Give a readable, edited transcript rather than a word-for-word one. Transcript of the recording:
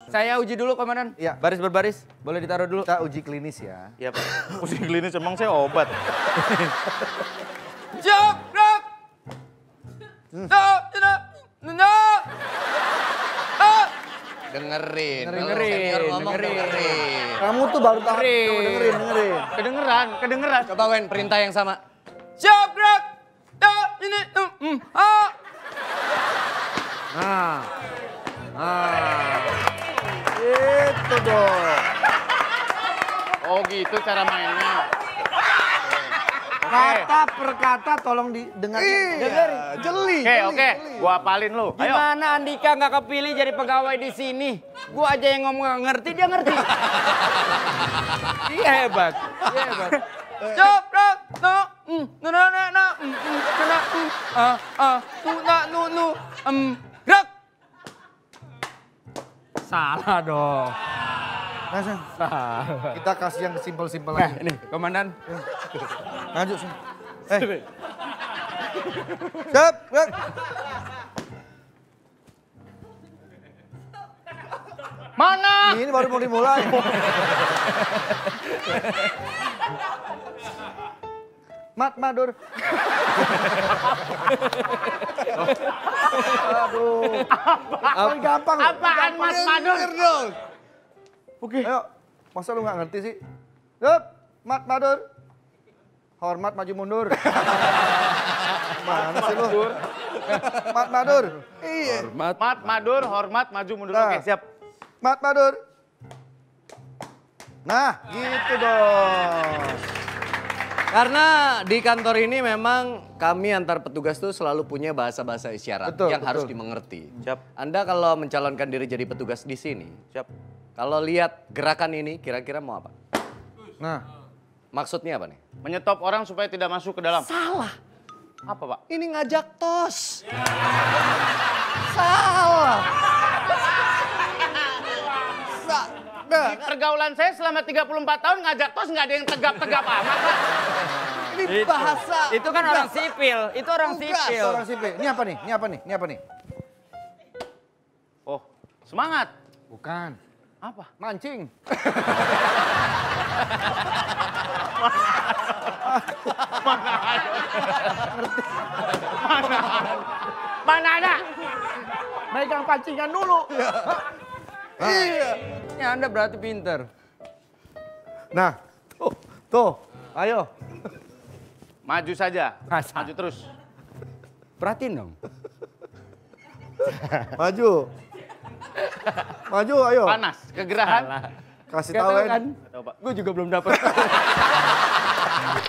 Saya uji dulu, Komandan. Iya. Baris berbaris, boleh ditaruh dulu. Kita uji klinis ya. Iya Pak. Uji klinis emang saya obat. Siap, gerak. Dengerin. Kamu tuh baru tahu. Dengerin. Kedengeran. Coba Wen, perintah yang sama. Siap, gerak. Ini, Itu dong. Oh gitu cara mainnya. Kata per kata tolong didengarin. Jeli. Oke. Gua apalin lu. Ayo. Gimana Andika nggak kepilih jadi pegawai di sini? Gua aja yang ngomong nggak ngerti, dia ngerti. Dia hebat. Siap, gerak. Gerak. Salah dong. Langsung. Kita kasih yang simpel-simpel lagi. Ini, Komandan. Maju sini. Siap, gerak. Mana? Ini baru mau dimulai. Mat Madur. Aduh. Paling gampang. Apaan Mas Madur? Oke. Ayo, masa lu nggak ngerti sih? Yup, Mat Madur. Hormat maju mundur. Mana sih lu? Mat Madur. Iya. Mat Madur, hormat, maju mundur. Nah. Oke, siap. Mat Madur. Nah, gitu dong. Karena di kantor ini memang kami antar petugas tuh selalu punya bahasa-bahasa isyarat Betul, yang harus betul. dimengerti. Siap. Anda kalau mencalonkan diri jadi petugas di sini, Siap. kalau lihat gerakan ini kira-kira mau apa? Nah, Maksudnya apa nih? Menyetop orang supaya tidak masuk ke dalam. Salah. Apa Pak? Ini ngajak tos. Salah. Di pergaulan saya selama 34 tahun ngajak tos nggak ada yang tegap-tegap amat Pak. Ini bahasa. Itu kan orang sipil, itu orang sipil. orang sipil. Ini apa nih? Ini apa nih? Ini apa nih? Oh, semangat. Bukan. Apa? Mancing. Mana ada? Megang pancingan dulu. Iya. Ini Anda berarti pinter. Nah, tuh, ayo. Maju saja. Masa? Maju terus. Perhatiin dong. Maju. Maju, ayo. Panas, kegerahan. Kasih Gak tahu tahu kan? Nggak tahu, Pak. Gue juga belum dapat.